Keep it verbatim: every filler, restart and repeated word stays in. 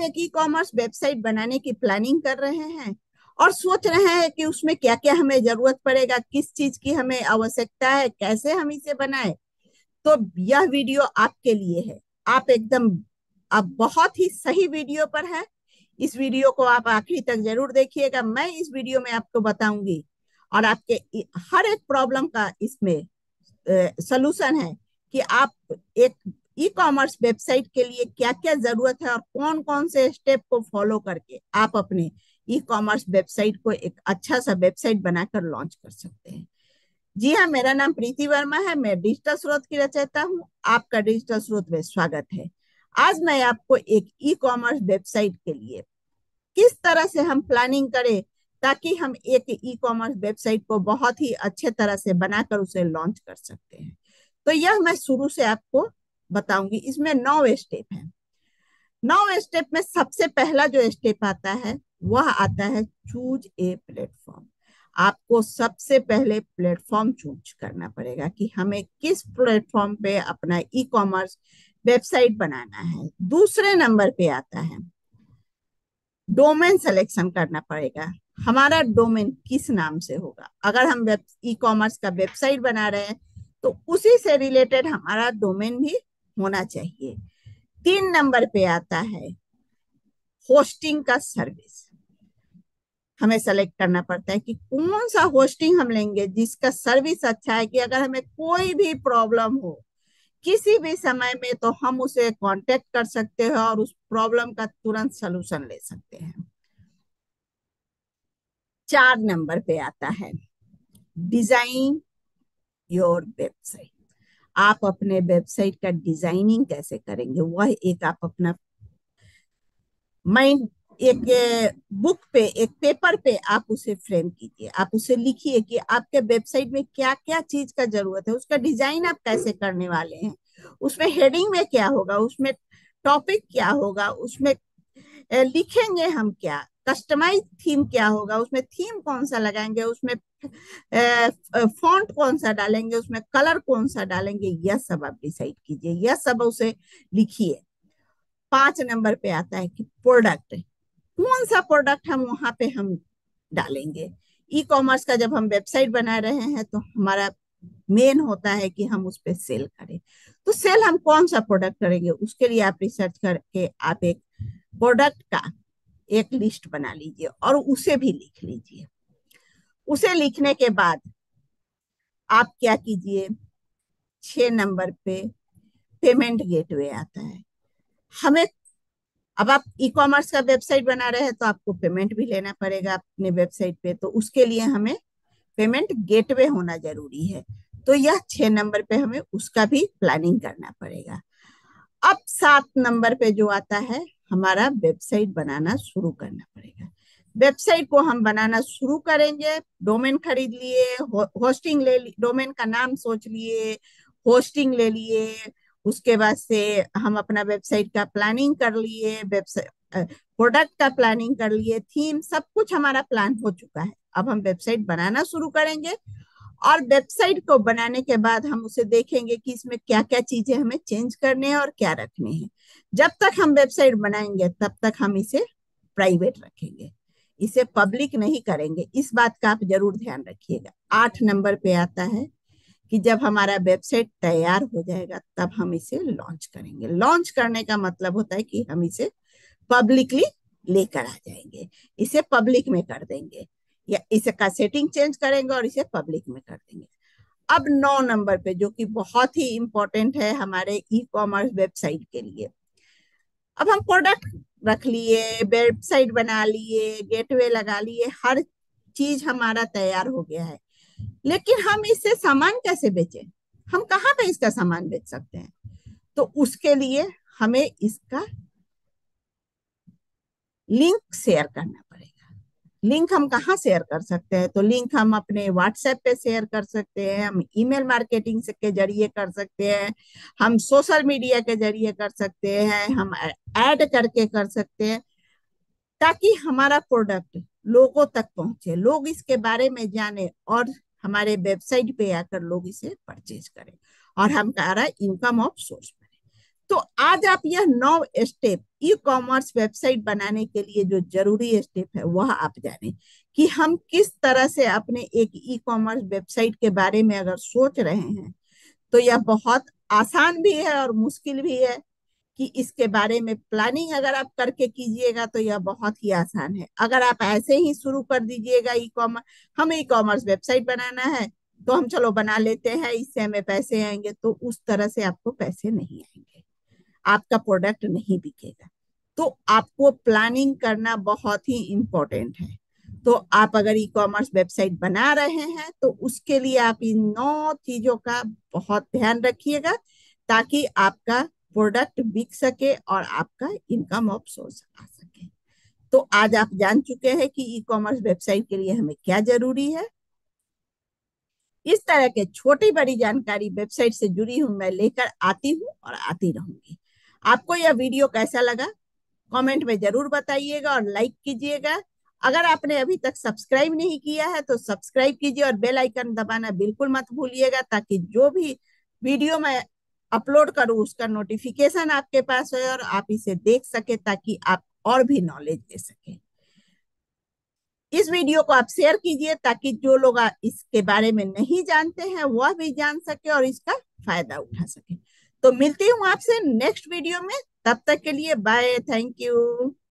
एक ई commerce website बनाने की प्लानिंग कर रहे हैं और सोच रहे हैं कि उसमें क्या क्या हमें जरूरत पड़ेगा, किस चीज की हमें आवश्यकता है, कैसे हम इसे बनाए, तो यह वीडियो आपके लिए है। आप एकदम आप बहुत ही सही वीडियो पर है। इस वीडियो को आप आखिरी तक जरूर देखिएगा। मैं इस वीडियो में आपको बताऊंगी और आपके हर एक प्रॉब्लम का इसमें सलूशन है कि आप एक ई कॉमर्स वेबसाइट के लिए क्या क्या जरूरत है और कौन कौन से स्टेप को फॉलो करके आप अपने ई कॉमर्स वेबसाइट को एक अच्छा सा वेबसाइट बनाकर लॉन्च कर सकते हैं। जी हाँ, मेरा नाम प्रीति वर्मा है। मैं डिजिटल स्रोत की रचयिता हूँ। आपका डिजिटल स्रोत में स्वागत है। आज मैं आपको एक ई कॉमर्स वेबसाइट के लिए किस तरह से हम प्लानिंग करें ताकि हम एक ई कॉमर्स वेबसाइट को बहुत ही अच्छे तरह से बनाकर उसे लॉन्च कर सकते हैं, तो यह मैं शुरू से आपको बताऊंगी। इसमें नौ स्टेप हैं। नौ स्टेप में सबसे पहला जो स्टेप आता है वह आता है चूज ए प्लेटफॉर्म। आपको सबसे पहले प्लेटफॉर्म चूज करना पड़ेगा कि हमें किस प्लेटफॉर्म पे अपना ई कॉमर्स वेबसाइट बनाना है। दूसरे नंबर पे आता है डोमेन सिलेक्शन करना पड़ेगा। हमारा डोमेन किस नाम से होगा। अगर हम वेब ई कॉमर्स का वेबसाइट बना रहे हैं तो उसी से रिलेटेड हमारा डोमेन भी होना चाहिए। तीन नंबर पे आता है होस्टिंग का सर्विस। हमें सेलेक्ट करना पड़ता है कि कौन सा होस्टिंग हम लेंगे जिसका सर्विस अच्छा है, कि अगर हमें कोई भी प्रॉब्लम हो किसी भी समय में तो हम उसे कांटेक्ट कर सकते हैं और उस प्रॉब्लम का तुरंत सलूशन ले सकते हैं। चार नंबर पे आता है डिजाइन योर वेबसाइट। आप अपने वेबसाइट का डिजाइनिंग कैसे करेंगे, वह एक आप अपना माइंड एक बुक पे, एक पेपर पे आप उसे फ्रेम कीजिए। आप उसे लिखिए कि आपके वेबसाइट में क्या क्या चीज का जरूरत है, उसका डिजाइन आप कैसे करने वाले हैं, उसमें हेडिंग में क्या होगा, उसमें टॉपिक क्या होगा, उसमें लिखेंगे हम क्या, कस्टमाइज थीम क्या होगा, उसमें थीम कौन सा लगाएंगे, उसमें फॉन्ट कौन सा डालेंगे, उसमें कलर कौन सा डालेंगे, यह सब आप डिसाइड कीजिए, यह सब उसे लिखिए। पांच नंबर पे आता है कि प्रोडक्ट, कौन सा प्रोडक्ट हम वहां पे हम डालेंगे। ई कॉमर्स का जब हम वेबसाइट बना रहे हैं तो हमारा मेन होता है कि हम उस पर सेल करें। तो सेल हम कौन सा प्रोडक्ट करेंगे, उसके लिए आप रिसर्च करके आप एक प्रोडक्ट का एक लिस्ट बना लीजिए और उसे भी लिख लीजिए। उसे लिखने के बाद आप क्या कीजिए, छह नंबर पे पेमेंट गेटवे आता है। हमें अब आप ई कॉमर्स का वेबसाइट बना रहे हैं तो आपको पेमेंट भी लेना पड़ेगा अपने वेबसाइट पे, तो उसके लिए हमें पेमेंट गेटवे होना जरूरी है। तो यह छह नंबर पे हमें उसका भी प्लानिंग करना पड़ेगा। अब सात नंबर पे जो आता है, हमारा वेबसाइट बनाना शुरू करना पड़ेगा। वेबसाइट को हम बनाना शुरू करेंगे। डोमेन खरीद लिए, हो, होस्टिंग ले ली, डोमेन का नाम सोच लिए, होस्टिंग ले लिए, उसके बाद से हम अपना वेबसाइट का प्लानिंग कर लिए, वेबसाइट प्रोडक्ट का प्लानिंग कर लिए, थीम, सब कुछ हमारा प्लान हो चुका है। अब हम वेबसाइट बनाना शुरू करेंगे और वेबसाइट को बनाने के बाद हम उसे देखेंगे कि इसमें क्या क्या चीजें हमें चेंज करने हैं और क्या रखने हैं। जब तक हम वेबसाइट बनाएंगे तब तक हम इसे प्राइवेट रखेंगे, इसे पब्लिक नहीं करेंगे। इस बात का आप जरूर ध्यान रखिएगा। आठ नंबर पे आता है कि जब हमारा वेबसाइट तैयार हो जाएगा तब हम इसे लॉन्च करेंगे। लॉन्च करने का मतलब होता है कि हम इसे पब्लिकली लेकर आ जाएंगे, इसे पब्लिक में कर देंगे या इसका सेटिंग चेंज करेंगे और इसे पब्लिक में कर देंगे। अब नौ नंबर पे जो कि बहुत ही इंपॉर्टेंट है हमारे ई कॉमर्स वेबसाइट के लिए, अब हम प्रोडक्ट रख लिए, वेबसाइट बना लिए, गेटवे लगा लिए, हर चीज हमारा तैयार हो गया है, लेकिन हम इससे सामान कैसे बेचें, हम कहाँ पे इसका सामान बेच सकते हैं। तो उसके लिए हमें इसका लिंक शेयर करना पड़ेगा। लिंक हम कहाँ शेयर कर सकते हैं, तो लिंक हम अपने व्हाट्सएप पे शेयर कर सकते हैं, हम ईमेल मार्केटिंग के जरिए कर सकते हैं, हम सोशल मीडिया के जरिए कर सकते हैं, हम ऐड करके कर सकते हैं, ताकि हमारा प्रोडक्ट लोगों तक पहुंचे, लोग इसके बारे में जाने और हमारे वेबसाइट पे आकर लोग इसे परचेज करें और हमारा इनकम ऑफ सोर्स बने। तो आज आप यह नौ स्टेप ई कॉमर्स वेबसाइट बनाने के लिए जो जरूरी स्टेप है वह आप जाने कि हम किस तरह से अपने एक ई कॉमर्स वेबसाइट के बारे में अगर सोच रहे हैं तो यह बहुत आसान भी है और मुश्किल भी है। कि इसके बारे में प्लानिंग अगर आप करके कीजिएगा तो यह बहुत ही आसान है। अगर आप ऐसे ही शुरू कर दीजिएगा ई कॉमर्स, हमें ई कॉमर्स वेबसाइट बनाना है तो हम चलो बना लेते हैं, इससे हमें पैसे आएंगे, तो उस तरह से आपको पैसे नहीं आएंगे, आपका प्रोडक्ट नहीं बिकेगा। तो आपको प्लानिंग करना बहुत ही इंपॉर्टेंट है। तो आप अगर ई कॉमर्स वेबसाइट बना रहे हैं तो उसके लिए आप इन नौ चीजों का बहुत ध्यान रखिएगा, ताकि आपका प्रोडक्ट बिक सके और आपका इनकम ऑफ सोर्स आ सके। तो आज आप जान चुके हैं कि ई कॉमर्स वेबसाइट के लिए हमें क्या जरूरी है। इस तरह के छोटी बड़ी जानकारी वेबसाइट से जुड़ी हूं मैं लेकर आती हूँ और आती रहूंगी। आपको यह वीडियो कैसा लगा कमेंट में जरूर बताइएगा और लाइक कीजिएगा। अगर आपने अभी तक सब्सक्राइब नहीं किया है तो सब्सक्राइब कीजिए और बेल आइकन दबाना बिल्कुल मत भूलिएगा, ताकि जो भी वीडियो मैं अपलोड करूं उसका नोटिफिकेशन आपके पास है और आप इसे देख सके, ताकि आप और भी नॉलेज ले सके। इस वीडियो को आप शेयर कीजिए ताकि जो लोग इसके बारे में नहीं जानते हैं वह भी जान सके और इसका फायदा उठा सके। तो मिलती हूँ आपसे नेक्स्ट वीडियो में, तब तक के लिए बाय, थैंक यू।